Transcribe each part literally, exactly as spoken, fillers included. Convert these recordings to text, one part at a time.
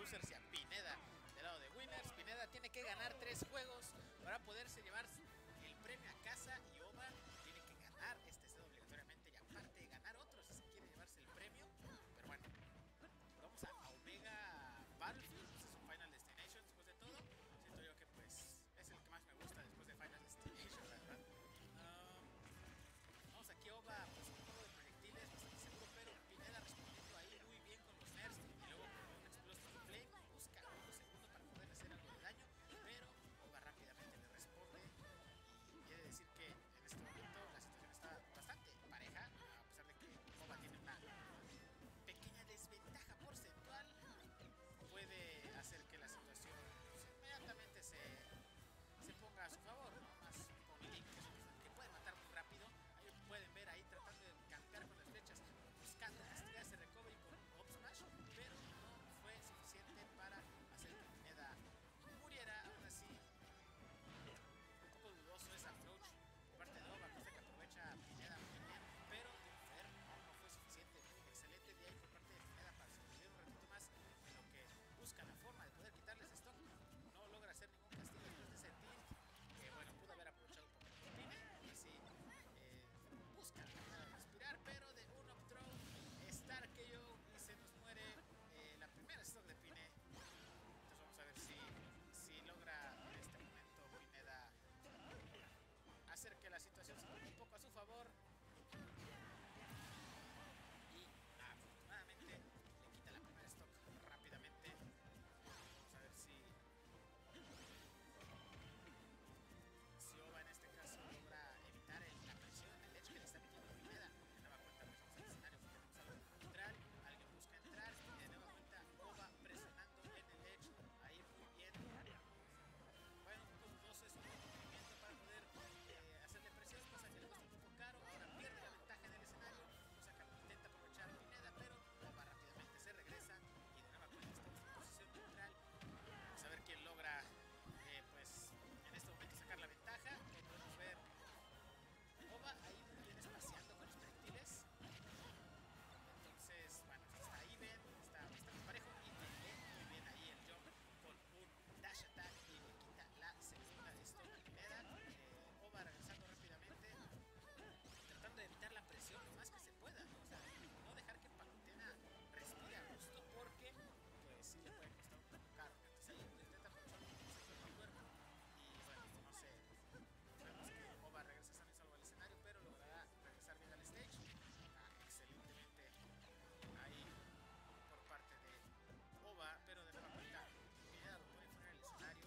losers y a Pineda del lado de winners. Pineda tiene que ganar tres juegos para poderse llevar el premio a casa y Ova tiene que ganar este set obligatoriamente y aparte ganar otro si se quiere llevarse el premio. Pero bueno, vamos a Omega Battlefield, pues es un Final Destination después de todo. Siento yo que pues es el que más me gusta después de Final Destination, la verdad. Um, vamos aquí Ova, pues un juego de proyectiles bastante seguro, pero Pineda respondiendo ahí muy bien con los nerfs y luego con un Explosive Flame busca unos segundos para poder hacer algo de daño, pero Ova rápidamente le responde. Quiere decir que en este momento la situación está bastante pareja, a pesar de que Ova tiene una pequeña desventaja porcentual, puede hacer que la situación pues, inmediatamente se, se ponga a su favor, ¿no? Más con Link, que, que puede matar muy rápido. Ahí pueden ver ahí tratando de campear con las flechas, buscando castigar ese recovery con Up Smash, pero no fue suficiente para hacer que Pineda muriera. Aún así, dudoso ese approach por parte de Ova, cosa que aprovecha a Pineda muy bien, pero de un Fer no, no fue suficiente. Excelente de ahí por parte de Pineda para sobrevivir un ratito más en lo que busca la forma de poder quitarles stock. No logra hacer ningún castigo después de ese tilt, que bueno, pudo haber aprovechado un poco de Pine y sí, eh, busca la manera de respirar, pero de un up throw Star K O y se nos muere eh, la primera stock de Pine. Entonces vamos a ver si, si logra en este momento Pineda hacer que la situación se ponga un poco a su favor y afortunadamente le quita la primera stock rápidamente. Vamos a ver si si Ova en este caso logra evitar el, la presión en el edge que le está metiendo Pineda. De nueva cuenta pues vamos al escenario porque tenemos algo neutral, alguien busca entrar y de nueva cuenta Ova presionando en el edge, ahí muy bien. Bueno, un poco dudoso es un movimiento para poder eh, hacerle presión, cosa que le cuesta un poco caro. Ahora pierde la ventaja en el escenario, cosa que intenta aprovechar Pineda, pero Ova rápidamente se regresa y de nueva cuenta estamos en posición neutral. Vamos a ver quién logra eh, pues en este momento sacar la ventaja. Eh, podemos ver Ova ahí muy bien espaciando con los proyectiles. Entonces, bueno, está ahí ven, está bastante parejo y tiene muy bien ahí el jump con un dash attack y le quita la segunda stock a Pineda. Eh, Ova regresando rápidamente, tratando de evitar la presión lo más que se pueda, ¿no? O sea, no dejar que Palutena respire a gusto porque pues sí le puede costar un poco caro. Entonces ahí intenta aprovechar un poco el cuerpo y bueno, no sé, vemos que Ova regresa sano y salvo al escenario, pero logrará regresar bien al stage. Ah, excelentemente ahí por parte de Ova, pero de nueva cuenta Pineda lo pone fuera del escenario.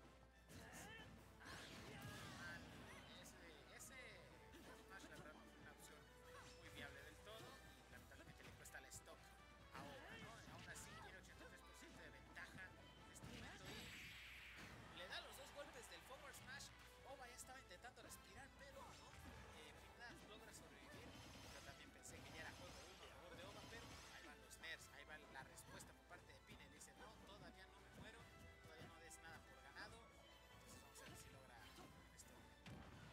Ah, ese, ese Smash la verdad no fue una opción muy viable del todo y lamentablemente le cuesta la stock a Ova, ¿no? Aún así tiene ochenta y tres por ciento de ventaja en este momento y le da los dos golpes del forward smash. Ova ya estaba intentando respirar, pero no. Eh, Pineda logra sobrevivir. Yo también pensé que ya era juego uno a favor de Ova, pero ahí van los nerfs, ahí va la respuesta por parte de Pine. Le dice, no, todavía no me muero, todavía no des nada por ganado. Entonces vamos a ver si logra en este momento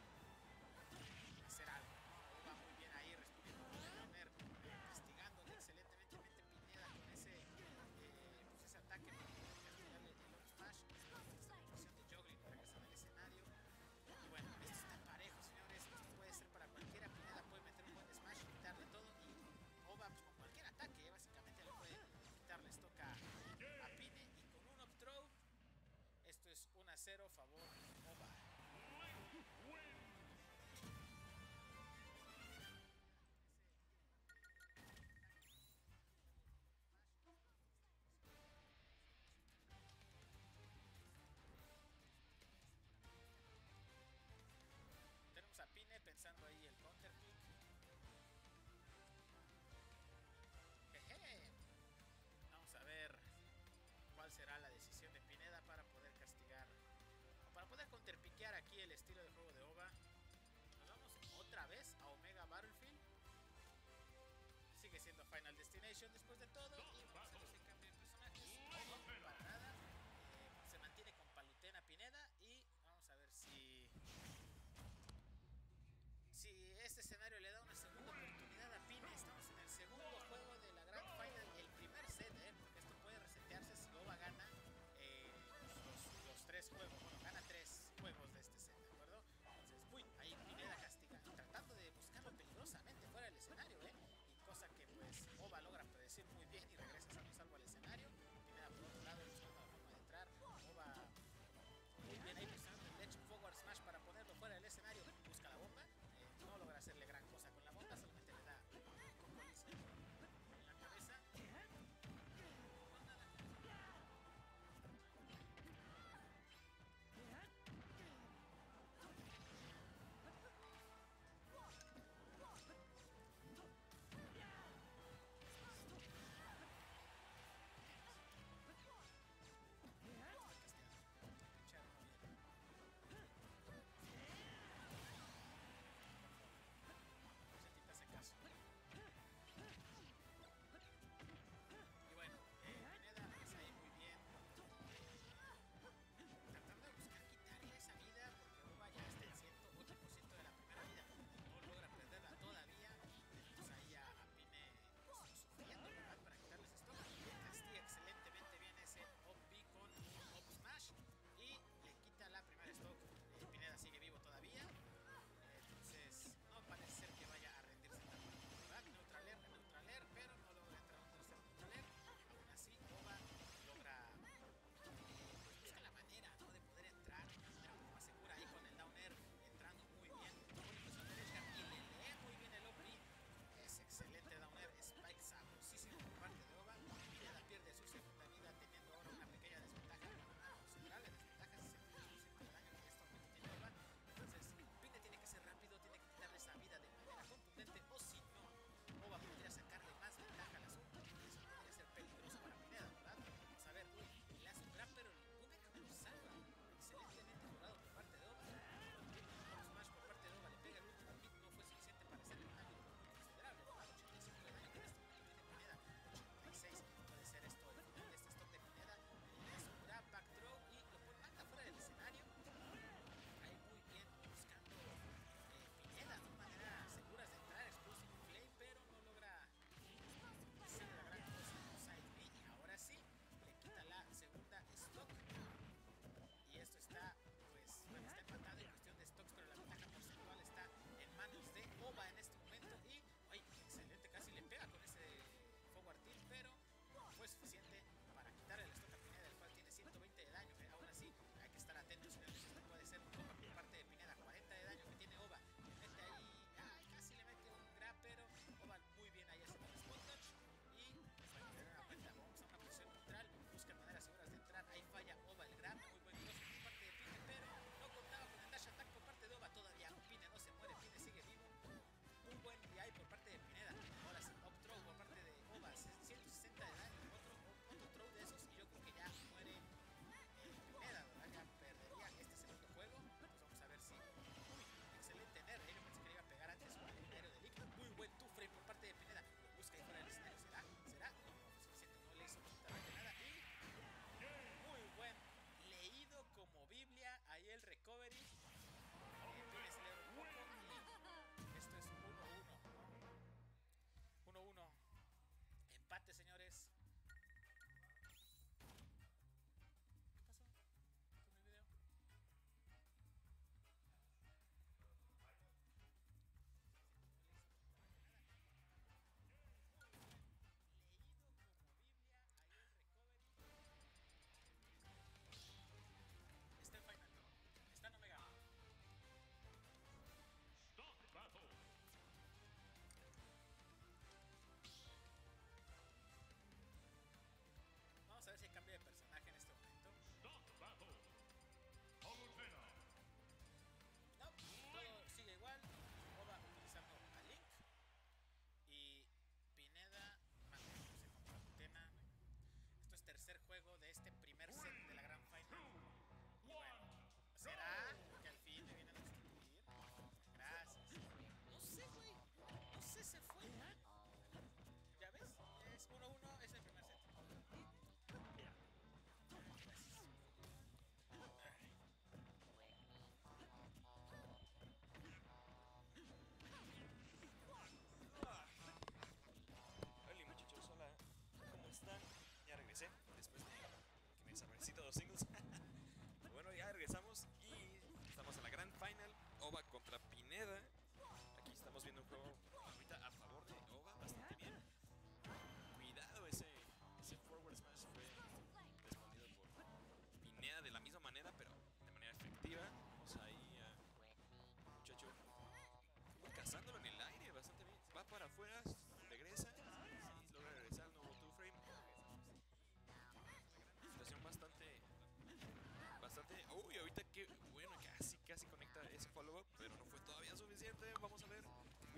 hacer algo. Ova muy bien ahí respondiendo con el nerf, castigando excelentemente Pineda con ese, eh, pues ese ataque para poder castigarle el up smash. Esta posición de juggling regresa al escenario. Y bueno, esto está parejo, señores. Esto puede ser para cualquiera. Pineda puede meter un buen smash, quitarle todo y Ova pues, con cualquier ataque básicamente le puede quitarle stock a, a Pine y con un up throw esto es uno a cero favor Ova. Tenemos a Pine pensando ahí el counter pick. Jeje. Vamos a ver cuál será la decisión de Pineda para poder castigar o para poder counterpiquear aquí el estilo de juego de Ova. Nos vamos otra vez a Omega Battlefield. Sigue siendo Final Destination después de todo y vamos a ver si cambia de personajes. No, para nada. Eh, se mantiene con Palutena Pineda y vamos a ver si si este escenario le da una segunda oportunidad a Pine. Estamos en el segundo juego de la Grand Final, el primer set, ¿eh? Porque esto puede resetearse si Ova gana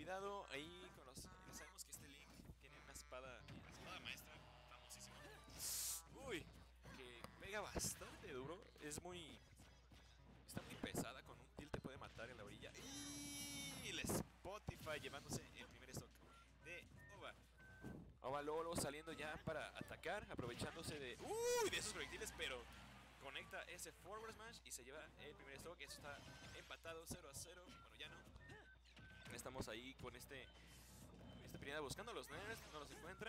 cuidado ahí con los... Sabemos que este Link tiene una espada, espada maestra, famosísima. Uy, que pega bastante duro. Es muy... Está muy pesada, con un tilt te puede matar en la orilla. Y el Spotify llevándose el primer stock de Ova. Ova Lolo saliendo ya para atacar, aprovechándose de... Uy, de esos proyectiles, pero... Conecta ese forward smash y se lleva el primer stock. Eso está empatado cero a cero. Bueno, ya no. Estamos ahí con este Este Pineda buscando a los nerds. No los encuentra.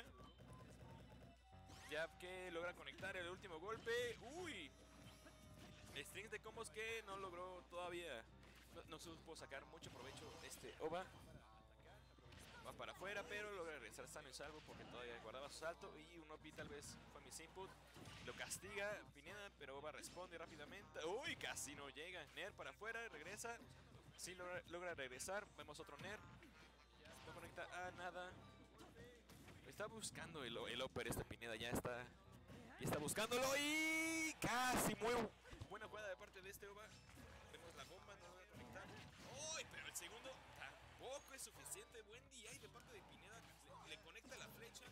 Ya que logra conectar el último golpe. Uy, strings de combos que no logró todavía. No, no supo sacar mucho provecho este Ova. Va para afuera, pero logra regresar sano y salvo porque todavía guardaba su salto. Y un O P tal vez fue mis input. Lo castiga Pineda, pero Ova responde rápidamente. Uy, casi no llega. Ner para afuera, regresa. Sí logra, logra regresar. Vemos otro Ner. No conecta a nada. Está buscando el, el Upper este Pineda. Ya está. Ya está buscándolo y casi muy buena jugada de parte de este Ova. Vemos la bomba, no logra conectar. Uy, pero el segundo tampoco es suficiente. Buen D I de parte de Pineda. Le, le conecta la flecha.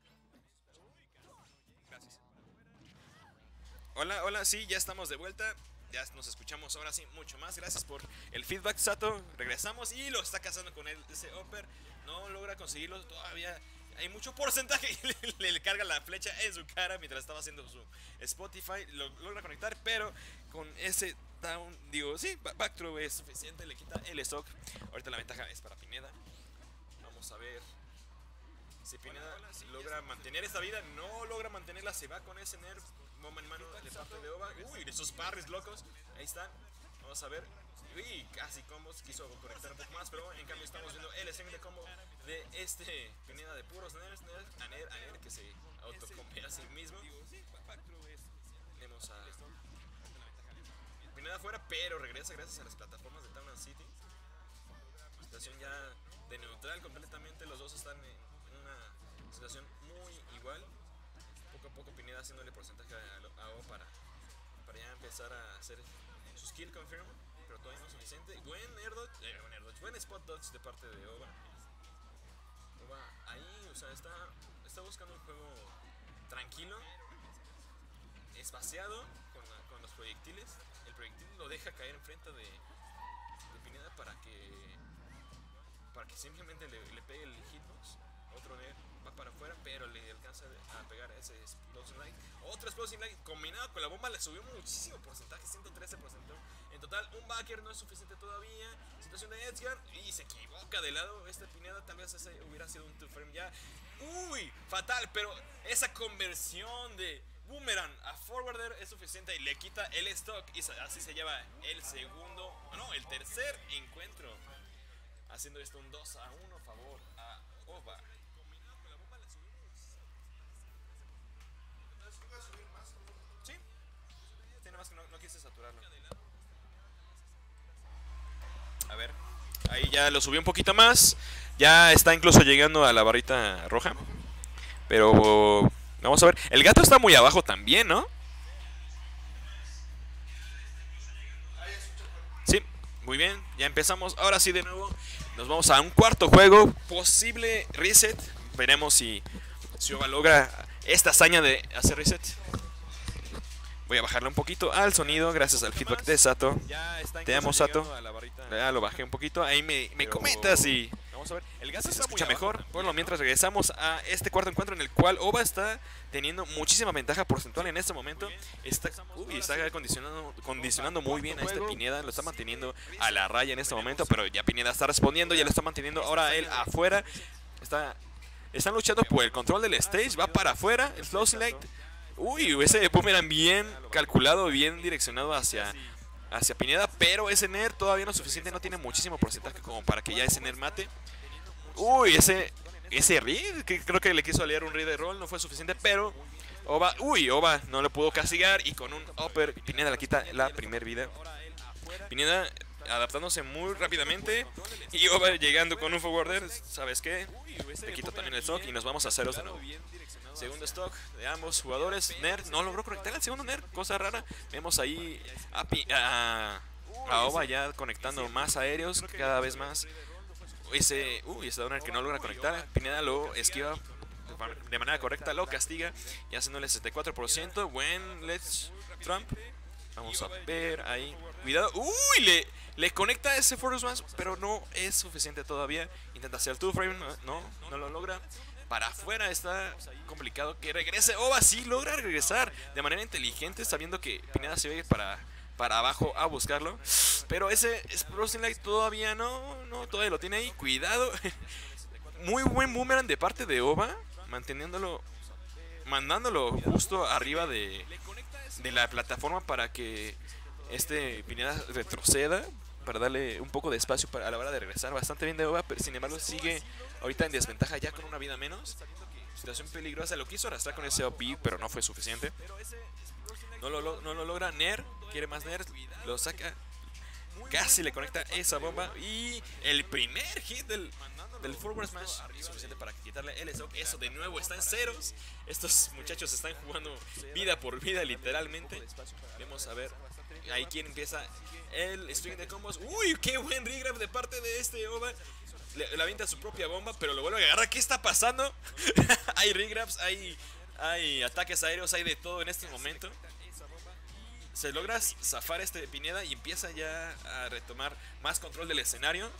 Gracias. Hola, hola, sí, ya estamos de vuelta. Ya nos escuchamos ahora sí mucho más. Gracias por el feedback, Sato. Regresamos y lo está cazando con él, ese Upper. No logra conseguirlo todavía. Hay mucho porcentaje y le, le carga la flecha en su cara mientras estaba haciendo su Spotify. Lo logra conectar, pero con ese down, digo, sí, back throw es suficiente. Le quita el stock. Ahorita la ventaja es para Pineda. Vamos a ver si Pineda hola, hola, sí, logra mantener esta vida. No logra mantenerla, se va con ese nerf. Moma en mano de parte de Ova. Uy, esos parries locos. Ahí están. Vamos a ver. Uy, casi combos. Quiso conectar un poco más, pero en cambio estamos viendo el string de combo de este Pineda de puros nerds, nerds, a Ner, a Ner que se autocompea a sí mismo. Tenemos a Pineda afuera, pero regresa gracias a las plataformas de Town and City. Situación ya de neutral completamente. Los dos están en una situación muy igual. Poco a poco Pineda haciéndole porcentaje a, a O para, para ya empezar a hacer su skill confirm, pero todavía no es suficiente. Buen air dodge, eh, buen, air dodge, buen spot dodge de parte de Ova. Ova ahí, o sea, está, está buscando un juego tranquilo, espaciado con, la, con los proyectiles. El proyectil lo deja caer enfrente de, de Pineda para que para que simplemente le, le pegue el hitbox. Otro Ner va para afuera, pero le alcanza a pegar ese Explosive Light. Otro Explosive Light combinado con la bomba le subió muchísimo porcentaje, ciento trece por ciento. En total, un backer no es suficiente todavía. Situación de Edgar y se equivoca de lado este Pineda. Tal vez ese hubiera sido un two frame ya. Uy, fatal, pero esa conversión de Boomerang a Forwarder es suficiente y le quita el stock. Y así se lleva el segundo, no, el tercer encuentro. Haciendo esto un dos a uno a favor a Ova. Sí, tiene más que no, no quise saturarlo. A ver, ahí ya lo subí un poquito más. Ya está incluso llegando a la barrita roja. Pero vamos a ver. El gato está muy abajo también, ¿no? Sí, muy bien. Ya empezamos. Ahora sí de nuevo. Nos vamos a un cuarto juego. Posible reset. Veremos si, si Ova logra esta hazaña de hacer reset. Voy a bajarle un poquito al sonido gracias al feedback de Sato. Te amo, Sato. Ya lo bajé un poquito. Ahí me, me comentas y vamos a ver. El gas se escucha mejor. Bueno, mientras regresamos a este cuarto encuentro en el cual Ova está teniendo muchísima ventaja porcentual en este momento. Está, uy, está condicionando, condicionando muy bien a este Pineda. Lo está manteniendo a la raya en este momento. Pero ya Pineda está respondiendo. Ya lo está manteniendo ahora él afuera. Está, están luchando por el control del stage. Va para afuera. El slow select. Uy, ese boomerang bien calculado, bien direccionado hacia, hacia Pineda. Pero ese Ner todavía no es suficiente, no tiene muchísimo porcentaje como para que ya ese Ner mate. Uy, ese ese read, que creo que le quiso aliar un read de roll, no fue suficiente, pero Ova, uy, Ova no lo pudo castigar y con un upper Pineda le quita la primer vida. Pineda adaptándose muy rápidamente y Ova llegando con un forwarder, ¿sabes qué? Le quito también el stock y nos vamos a ceros de nuevo. Segundo stock de ambos jugadores. Ner no logró conectar al segundo Ner, cosa rara. Vemos ahí a, a, a Ova ya conectando más aéreos, cada vez más. ese, uy, ese downer que no logra conectar. Pineda lo esquiva de manera correcta, lo castiga y haciéndole sesenta y cuatro por ciento. Buen Let's Trump. Vamos a ver ahí. Cuidado. Uy, le, le conecta ese Force Smash, pero no es suficiente todavía. Intenta hacer el two frame, no, no, no lo logra. Para afuera está complicado que regrese. Ova sí logra regresar de manera inteligente, sabiendo que Pineda se va a ir para, para abajo a buscarlo. Pero ese Explosive Light todavía no, no, todavía lo tiene ahí. Cuidado. Muy buen boomerang de parte de Ova, manteniéndolo, mandándolo justo arriba de, de la plataforma para que este Pineda retroceda, para darle un poco de espacio para, a la hora de regresar. Bastante bien de Ova, pero sin embargo sigue ahorita en desventaja ya con una vida menos. Situación peligrosa, lo quiso arrastrar con ese O P, pero no fue suficiente. No lo, no lo logra. Nair, quiere más Nair, lo saca. Casi le conecta esa bomba. Y el primer hit del, del Forward Smash es suficiente para quitarle el stock. Eso de nuevo está en ceros. Estos muchachos están jugando vida por vida literalmente. Vamos a ver ahí quién empieza el string de combos. Uy, qué buen regrab de parte de este Ova. Le, le avienta su propia bomba, pero lo vuelve a agarrar. ¿Qué está pasando? Hay regrabs, hay, hay ataques aéreos, hay de todo en este momento. Se logra zafar este Pineda y empieza ya a retomar más control del escenario.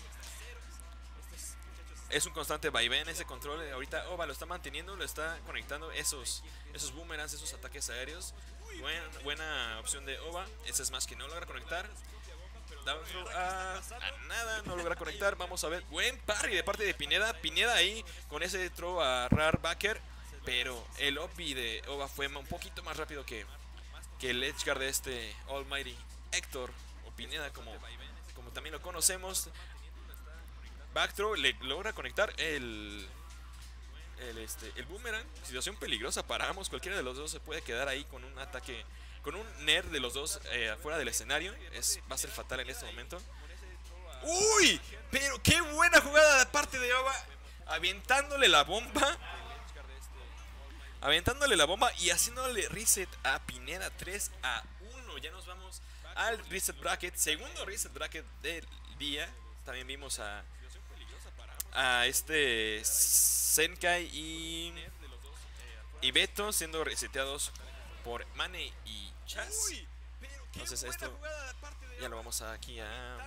Es un constante vaivén ese control. Ahorita Ova lo está manteniendo, lo está conectando esos, esos boomerangs, esos ataques aéreos. Buen, buena opción de Ova. Ese es más que no logra conectar. Down throw a, a nada, no logra conectar. Vamos a ver. Buen parry de parte de Pineda. Pineda ahí con ese throw a Rar Backer. Pero el O P de Ova fue un poquito más rápido que... que el edge guard de este Almighty Héctor o Pineda, como, como también lo conocemos. Back throw, le logra conectar el, el, este, el boomerang. Situación peligrosa para ambos. Cualquiera de los dos se puede quedar ahí con un ataque, con un Nair de los dos eh, afuera del escenario. Es, va a ser fatal en este momento. ¡Uy! Pero qué buena jugada de parte de Ova, aventándole la bomba. Aventándole la bomba y haciéndole reset a Pineda tres a uno. Ya nos vamos al reset bracket. Segundo reset bracket del día. También vimos a, a este Zenkai y, y Beto siendo reseteados por Mane y Chaz. Entonces esto ya lo vamos a aquí a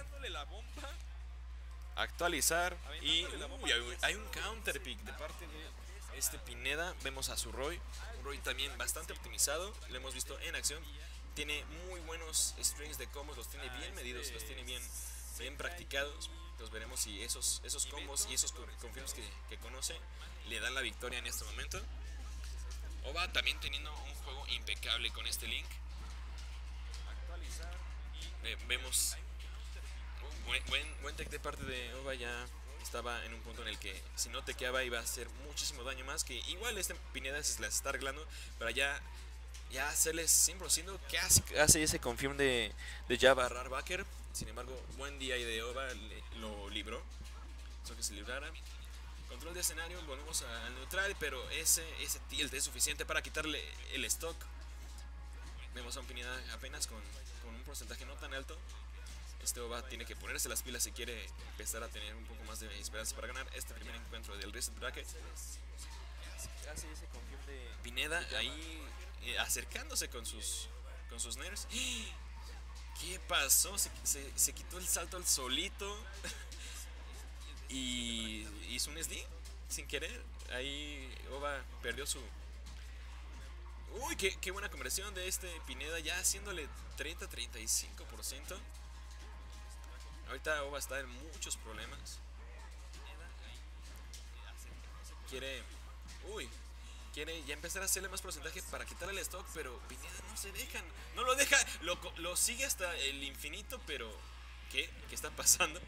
actualizar. Y uy, hay, hay un counter pick de parte de este Pineda. Vemos a su Roy, un Roy también bastante optimizado, lo hemos visto en acción. Tiene muy buenos strings de combos, los tiene bien medidos, los tiene bien, bien practicados. Entonces veremos si esos, esos combos y esos confirms que, que conoce le dan la victoria en este momento. Ova también teniendo un juego impecable con este Link. Eh, vemos uh, buen, buen, buen tech de parte de Ova. Ya estaba en un punto en el que si no te quedaba iba a hacer muchísimo daño más. Que igual este Pineda se las está arreglando para ya, ya hacerles cien por ciento. Que hace, hace ese confirm de, de Java Rarbacker. Sin embargo, buen día ahí de Ova, le, lo libró. Eso que se librara. Control de escenario, volvemos al neutral, pero ese, ese tilt es suficiente para quitarle el stock. Vemos a un Pineda apenas con, con un porcentaje no tan alto. Este Ova tiene que ponerse las pilas si quiere empezar a tener un poco más de esperanza para ganar este primer encuentro del Reset Bracket. Pineda ahí eh, acercándose con sus, con sus nairs. ¿Qué pasó? Se, se, se quitó el salto al solito y hizo un S D sin querer. Ahí Ova perdió su... Uy, qué, qué buena conversión de este Pineda, ya haciéndole treinta a treinta y cinco por ciento. Ahorita Ova está en muchos problemas. Quiere... Uy, quiere ya empezar a hacerle más porcentaje para quitarle el stock, pero Pineda no se deja, no lo deja, lo, lo sigue hasta el infinito, pero ¿qué? ¿Qué está pasando?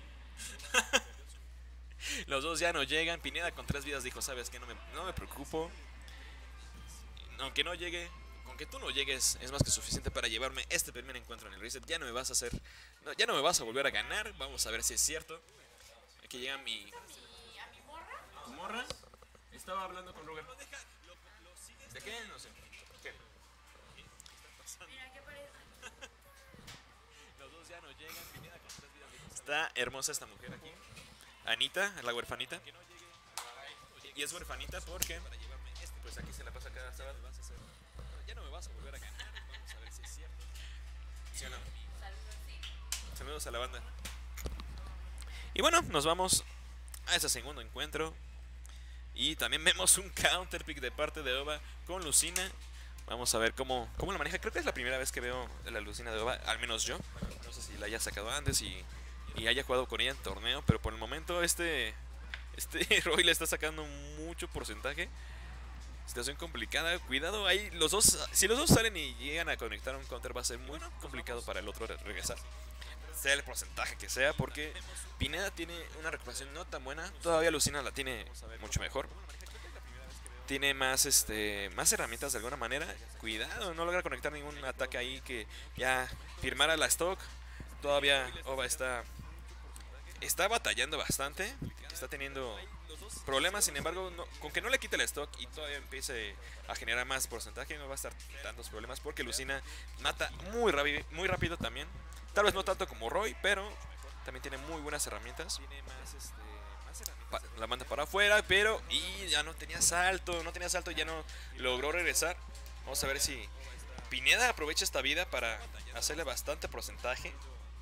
Los dos ya no llegan. Pineda con tres vidas dijo, ¿sabes qué? No me, no me preocupo. Aunque no llegue, con que tú no llegues es más que suficiente para llevarme este primer encuentro en el Reset. Ya no me vas a hacer, no, ya no me vas a volver a ganar. Vamos a ver si es cierto. Aquí llega mi... ¿A mi morra? ¿Tu morra? Estaba hablando con Ruger. ¿De qué? No sé. ¿Qué? Mira, qué parece. Los dos ya no llegan. Pineda con tres vidas. Está hermosa esta mujer aquí. Anita, la huerfanita. Y es huerfanita porque pues aquí se la pasa cada sábado. Ya no me vas a volver a ganar. Vamos a ver si es cierto. ¿Sí o no? Saludos a la banda. Y bueno, nos vamos a ese segundo encuentro. Y también vemos un counter pick de parte de Ova con Lucina. Vamos a ver cómo, cómo lo maneja. Creo que es la primera vez que veo la Lucina de Ova, al menos yo. No sé si la haya sacado antes y, y haya jugado con ella en torneo. Pero por el momento este, este Roy le está sacando mucho porcentaje. Situación complicada. Cuidado ahí. Los dos, si los dos salen y llegan a conectar un counter, va a ser muy complicado para el otro regresar. Sea el porcentaje que sea, porque Pineda tiene una recuperación no tan buena. Todavía Lucina la tiene mucho mejor. Tiene más este más herramientas de alguna manera. Cuidado, no logra conectar ningún ataque ahí que ya firmara la stock. Todavía Ova está está batallando bastante. Está teniendo problemas, sin embargo, no, con que no le quite la stock y todavía empiece a generar más porcentaje, no va a estar tantos problemas, porque Lucina mata muy rápido, muy rápido también. Tal vez no tanto como Roy, pero también tiene muy buenas herramientas. Pa la manda para afuera, pero y ya no tenía salto, no tenía salto, ya no logró regresar. Vamos a ver si Pineda aprovecha esta vida para hacerle bastante porcentaje.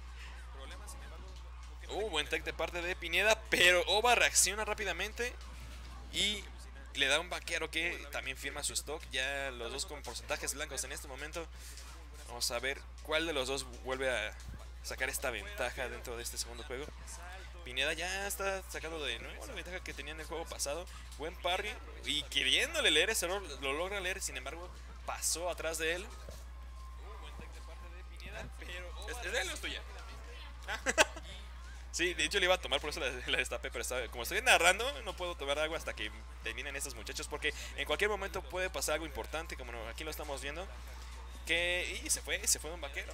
Uh, buen tech de parte de Pineda, pero Ova reacciona rápidamente y le da un vaquero que también firma su stock. Ya los dos con porcentajes blancos en este momento. Vamos a ver cuál de los dos vuelve a sacar esta ventaja dentro de este segundo juego. Pineda ya está sacando de nuevo la ventaja que tenía en el juego pasado. Buen parry y queriéndole leer ese error, lo logra leer, sin embargo pasó atrás de él. ¿Es, es de él o es tuya? Sí, de hecho le iba a tomar, por eso la, la destapé, pero estaba, como estoy narrando, no puedo tomar agua hasta que terminen estos muchachos, porque en cualquier momento puede pasar algo importante, como aquí lo estamos viendo. Que, y se fue, se fue un vaquero.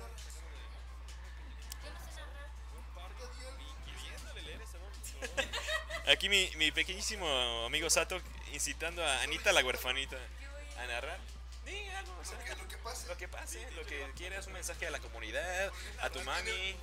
Aquí mi, mi pequeñísimo amigo Sato incitando a Anita la huerfanita a narrar. Diga algo, o sea, lo que pase, lo que pase, lo que quieras, un mensaje a la comunidad, a tu mami.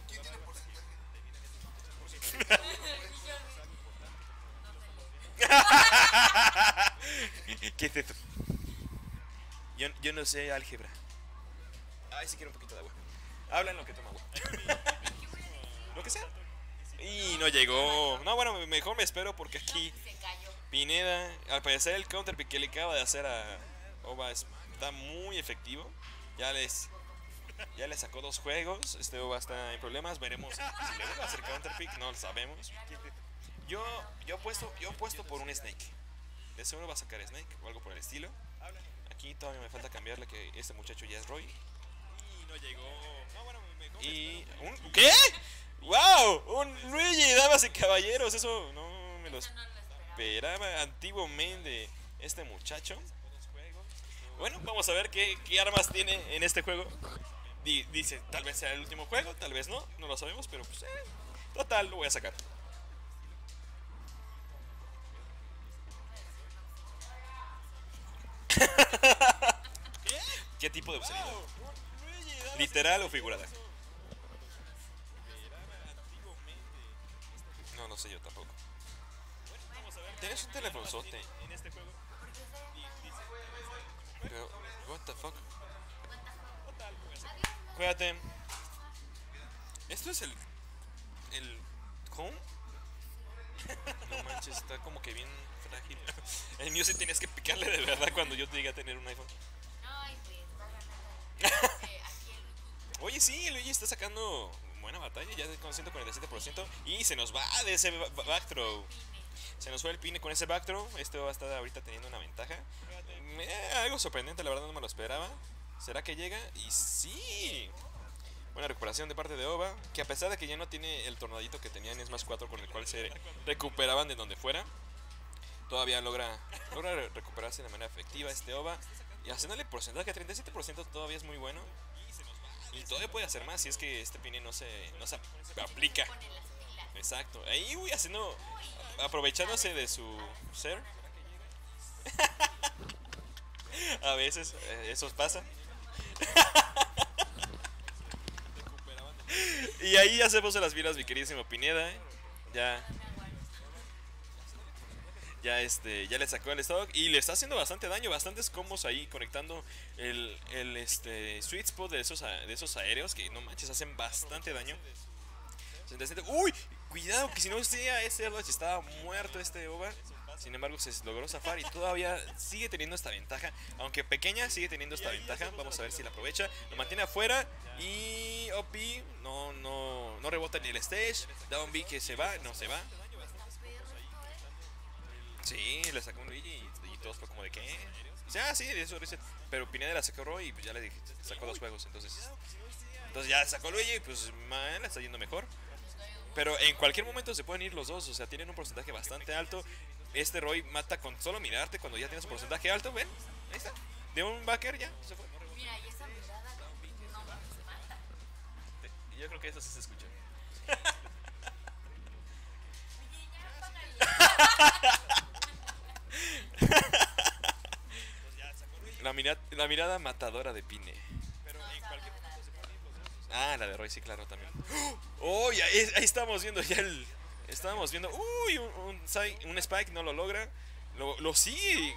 ¿Qué es esto? Yo, yo no sé álgebra. Ay, sí quiero un poquito de agua. Habla en lo que toma agua. Lo que sea. Y no llegó. No, bueno, mejor me espero porque aquí Pineda, al parecer el counter pick que le acaba de hacer a Ova está muy efectivo. Ya les ya le sacó dos juegos. Este Ova está en problemas. Veremos si le vuelve a hacer counter pick, no lo sabemos. Yo yo apuesto, yo apuesto por un Snake. De seguro va a sacar Snake o algo por el estilo. Aquí todavía me falta cambiarle que este muchacho ya es Roy. Y no llegó. Y un ¿qué? ¡Wow! Un Luigi, damas y caballeros. Eso no me lo esperaba. Antiguo main de este muchacho. Bueno, vamos a ver qué, qué armas tiene en este juego. D dice, tal vez sea el último juego, tal vez no, no lo sabemos, pero pues, eh, total, lo voy a sacar. ¿Qué tipo de obscenidad? ¿Literal o figurada? No, no sé yo tampoco. Tienes un telefonzote. Pero, what the fuck. Cuídate. ¿Esto es el el home? No manches, está como que bien frágil. El mío sí tenías que picarle de verdad cuando yo te llegué a tener un iPhone. Ay, pues, va ganando. Aquí el Oye, sí, el Luigi está sacando buena batalla, ya con ciento cuarenta y siete por ciento. Y se nos va de ese back throw. Se nos fue el pine con ese back throw. Este va a estar ahorita teniendo una ventaja. Eh, algo sorprendente, la verdad no me lo esperaba. ¿Será que llega? Y sí. Buena recuperación de parte de Ova, que a pesar de que ya no tiene el tornadito que tenía en Smash cuatro con el cual se recuperaban de donde fuera, todavía logra, logra recuperarse de manera efectiva este Ova. Y haciéndole porcentaje, treinta y siete por ciento todavía es muy bueno. Y todavía puede hacer más si es que este pine no se, no se aplica. Exacto. Ahí, uy, haciendo, aprovechándose de su ser. A veces eh, eso pasa. Y ahí ya se puso las pilas mi queridísimo Pineda, ¿eh? Ya ya este ya le sacó el stock y le está haciendo bastante daño, bastantes combos ahí conectando el, el este sweet spot de esos a- de esos aéreos que no manches hacen bastante daño. Uy, cuidado que si no sea ese Eldritch estaba muerto este Oba. Sin embargo se logró zafar y todavía sigue teniendo esta ventaja, aunque pequeña sigue teniendo esta ventaja. Vamos a ver si la aprovecha, lo mantiene afuera y O P no no no rebota ni el stage. Down B que se va, no se va. Sí, le sacó un Luigi y, y todos fue como de ¿qué? O sea, sí, de eso reset. Pero Pineda la sacó Roy y pues ya le dije, sacó dos juegos, entonces. Entonces ya sacó Luigi y pues man, le está yendo mejor. Pero en cualquier momento se pueden ir los dos, o sea, tienen un porcentaje bastante alto. Este Roy mata con solo mirarte cuando ya tienes un porcentaje alto, ven, ahí está. De un backer ya, se fue. Mira, y esa mirada no se mata. Yo creo que eso sí se escucha. Oye, ya apágale. La, mira- la mirada matadora de Pine. Ah, la de Roy, sí, claro, también. ¡Oh! Ya, ahí, ahí estamos viendo ya el... Estábamos viendo... ¡Uy! Un, un, sai- un Spike no lo logra. Lo, lo sigue.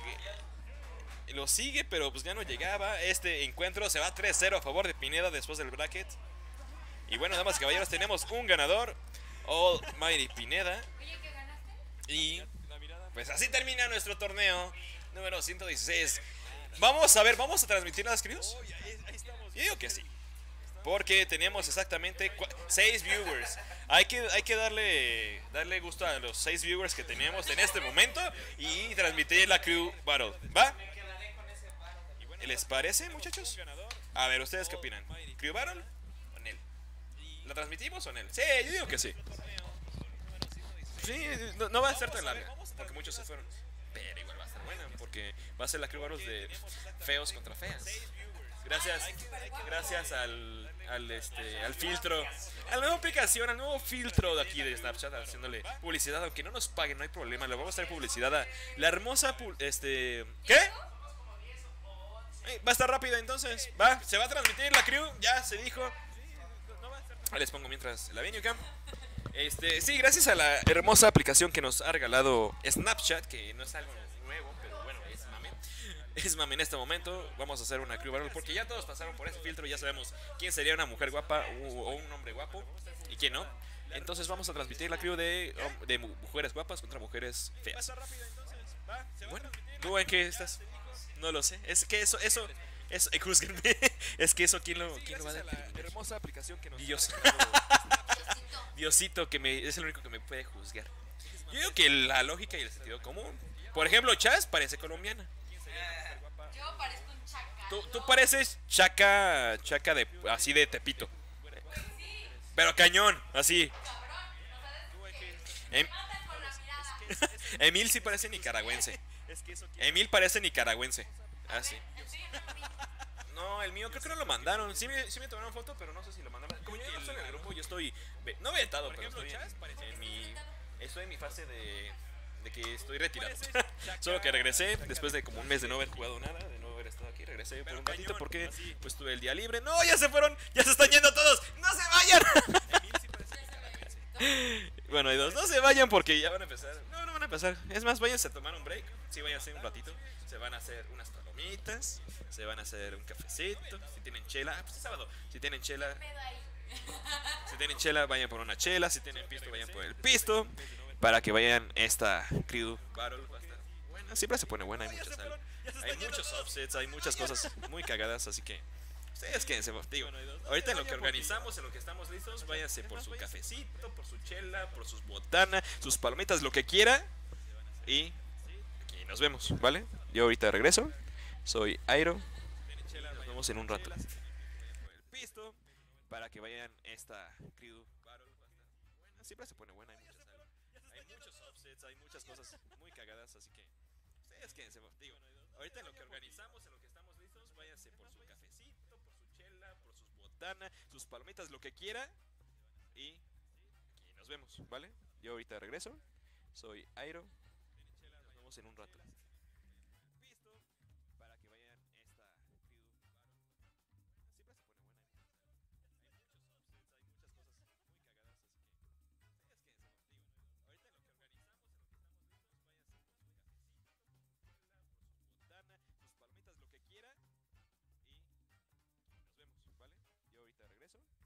Lo sigue, pero pues ya no llegaba. Este encuentro se va tres cero a favor de Pineda después del bracket. Y bueno, damas y caballeros, tenemos un ganador. Almighty Pineda. Oye, ¿qué ganaste? Y pues así termina nuestro torneo número ciento dieciséis. Vamos a ver, ¿vamos a transmitir las crews? Yo digo que sí. Porque teníamos exactamente seis viewers. Hay que, hay que darle, darle gusto a los seis viewers que tenemos en este momento y transmitir la crew battle. ¿Va? ¿Les parece, muchachos? A ver, ¿ustedes qué opinan? ¿Crew battle o Nel? ¿La transmitimos o Nel? Sí, yo digo que sí. Sí, no, no va a ser tan larga, porque muchos se fueron. Pero igual va a estar buena, porque va a ser la crew battle de feos contra feas. Gracias, gracias al, al, este, al filtro, a la nueva aplicación, al nuevo filtro de aquí de Snapchat, haciéndole publicidad, aunque no nos paguen, no hay problema, le vamos a hacer publicidad a la hermosa, este, ¿qué? Eh, va a estar rápido entonces, va, se va a transmitir la crew, ya se dijo. Les pongo mientras la Venucam. Este, sí, gracias a la hermosa aplicación que nos ha regalado Snapchat, que no es algo nuevo, pero bueno, es mame. Es mame en este momento. Vamos a hacer una crew battle porque ya todos pasaron por ese filtro, ya sabemos quién sería una mujer guapa o un hombre guapo y quién no. Entonces vamos a transmitir la crew de, de mujeres guapas contra mujeres feas. Bueno, ¿tú en qué estás? No lo sé. Es que eso, eso, eso, eh, júzguenme. Es que eso, ¿quién lo, quién lo va a determinar? Hermosa aplicación que nos Dios. Diosito, que me, es el único que me puede juzgar. Yo digo que la lógica y el sentido común. Por ejemplo, Chas parece colombiana. Yo parezco un chacal. Tú, tú pareces chaca, chaca de, así de Tepito. Pero cañón, así. Em- Matan con la mirada. Emil sí parece nicaragüense. Emil parece nicaragüense. Ah, sí. No, el mío creo que no lo mandaron. Sí me, sí me tomaron foto, pero no sé si lo mandaron. Como yo no estoy en el grupo, yo estoy... ve- No vetado, pero estoy en, en mi... Estoy en mi fase de... De que estoy retirado. Solo que regresé después de como un mes de no haber jugado nada, de no haber estado aquí. Regresé por un ratito porque pues tuve el día libre. ¡No! ¡Ya se fueron! ¡Ya se están yendo todos! ¡No se vayan! Bueno, hay dos. No se vayan porque ya van a empezar. No, no van a empezar. Es más, váyanse a tomar un break. Sí, váyanse un ratito. Se van a hacer unas palomitas. Se van a hacer un cafecito. Si tienen chela. Ah, pues es sábado. Si tienen chela. Pedo ahí. Si tienen chela, vayan por una chela. Si tienen pisto, vayan por el pisto. Para que vayan esta crew battle. Va a estar buena. Siempre se pone buena. Hay muchas. Hay muchos offsets. Hay muchas cosas muy cagadas. Así que ustedes quédense, digo, ahorita en lo que organizamos, en lo que estamos listos, váyanse por su cafecito, por su chela, por sus botanas, sus palomitas, lo que quiera. Y aquí nos vemos, ¿vale? Yo ahorita regreso. Soy Airo. Nos vemos en un rato. Para que vayan esta crew battle. Siempre se pone buena, hay muchas. Hay muchos offsets, hay muchas cosas muy cagadas, así que ustedes quédense, digo, ahorita en lo que organizamos, en lo que estamos listos, váyanse por su cafecito, por su chela, por sus botanas, sus palomitas, lo que quiera. Y aquí nos vemos, ¿vale? Yo ahorita regreso. Soy Airo. Nos vemos en un rato. Para que vayan esta crew battle. Siempre se pone buena. Hay muchos offsets, hay muchas cosas muy cagadas, así que ustedes quédense, digo, ahorita en lo que organizamos, en lo que estamos listos, váyanse por su cafecito, por su chela, por sus botanas, sus palomitas, lo que quiera. eso?